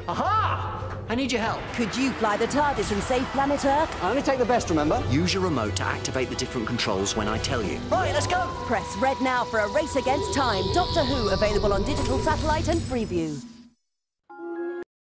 Aha! I need your help. Could you fly the TARDIS and save planet Earth? I only take the best, remember? Use your remote to activate the different controls when I tell you. Right, let's go! Press red now for A Race Against Time. Doctor Who, available on digital satellite and Freeview.